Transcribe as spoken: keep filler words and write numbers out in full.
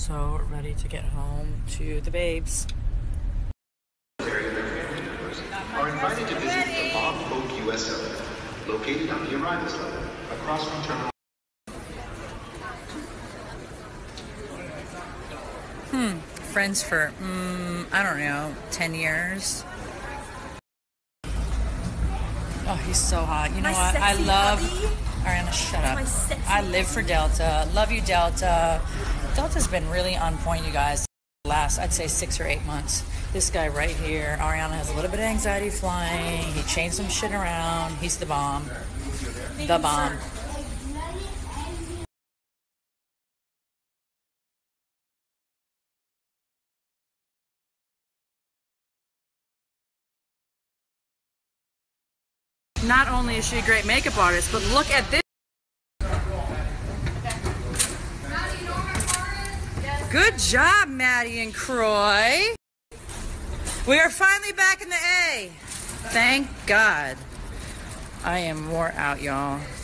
so ready to get home to the babes. Are invited to visit the Bob Hope U S Center, located on the arrivals level, across from Terminal. Hmm, friends for, mm, I don't know, ten years. Oh, he's so hot. You know what? I love... Ariana, shut up. I live for Delta. Love you, Delta. Delta's been really on point, you guys. Last, I'd say six or eight months. This guy right here, Ariana has a little bit of anxiety flying. He changed some shit around. He's the bomb. The bomb. Not only is she a great makeup artist, but look at this. Good job, Maddie and Kroy. We are finally back in the A. Thank God. I am wore out, y'all.